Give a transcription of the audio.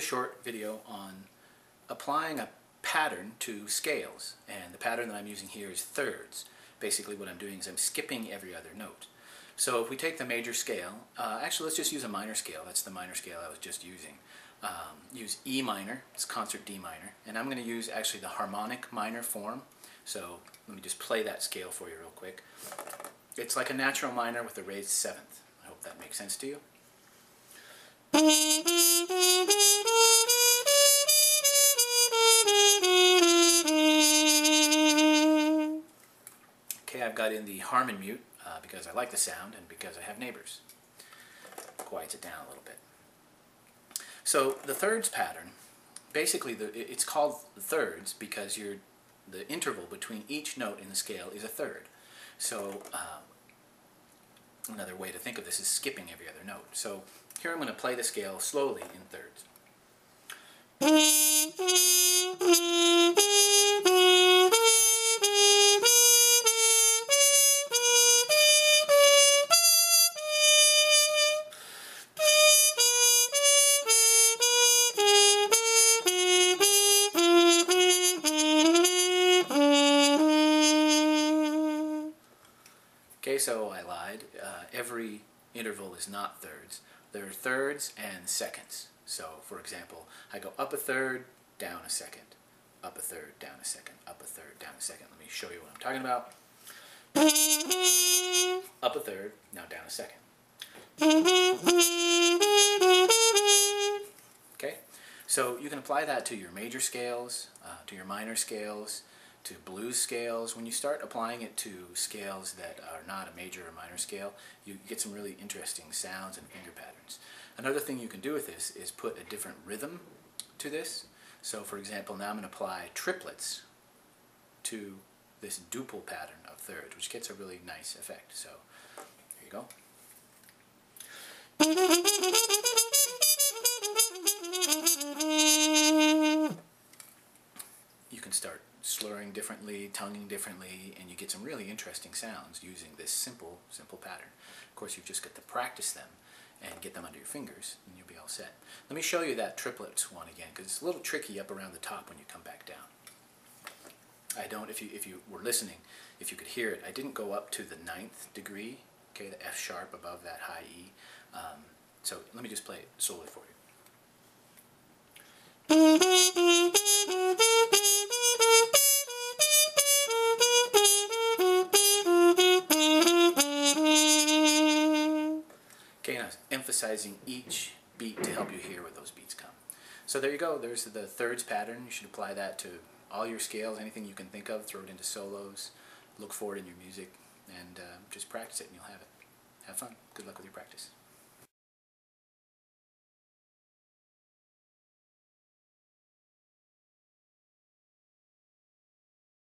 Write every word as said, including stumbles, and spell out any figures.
short video on applying a pattern to scales, and the pattern that I'm using here is thirds. Basically what I'm doing is I'm skipping every other note. So if we take the major scale, uh, actually let's just use a minor scale. That's the minor scale I was just using. Um, use E minor, it's concert D minor, and I'm going to use actually the harmonic minor form. So let me just play that scale for you real quick. It's like a natural minor with a raised seventh. I hope that makes sense to you. Okay, I've got in the Harmon mute uh, because I like the sound and because I have neighbors. Quiets it down a little bit. So the thirds pattern, basically the, it's called thirds because you're, the interval between each note in the scale is a third. So uh, another way to think of this is skipping every other note. So here I'm going to play the scale slowly in thirds. Okay, so I lied. Uh, every interval is not thirds. There are thirds and seconds. So, for example, I go up a third, down a second, up a third, down a second, up a third, down a second. Let me show you what I'm talking about. Up a third, now down a second. Okay, so you can apply that to your major scales, uh, to your minor scales, to blues scales. When you start applying it to scales that are not a major or minor scale, you get some really interesting sounds and finger patterns. Another thing you can do with this is put a different rhythm to this. So for example, now I'm going to apply triplets to this duple pattern of thirds, which gets a really nice effect. So here you go. You can start slurring differently, tonguing differently, and you get some really interesting sounds using this simple, simple pattern. Of course, you've just got to practice them and get them under your fingers, and you'll be all set. Let me show you that triplets one again, because it's a little tricky up around the top when you come back down. I don't, if you, if you were listening, if you could hear it, I didn't go up to the ninth degree, okay, the F sharp above that high E. Um, so let me just play it slowly for you. Okay, now emphasizing each beat to help you hear where those beats come. So there you go, there's the thirds pattern. You should apply that to all your scales, anything you can think of, throw it into solos, look for it in your music, and uh, just practice it and you'll have it. Have fun. Good luck with your practice.